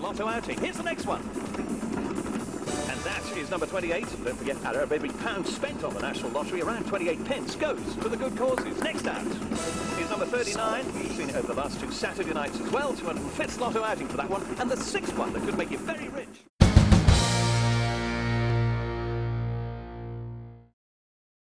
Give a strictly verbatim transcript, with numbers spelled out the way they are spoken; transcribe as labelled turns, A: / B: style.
A: lotto outing. Here's the next one. And that is number twenty-eight. Don't forget, out of every pound spent on the National Lottery, around twenty-eight pence goes to the good causes. Next out is number thirty-nine. We've seen it over the last two Saturday nights as well. two hundred and fifth lotto outing for that one. And the sixth one that could make you very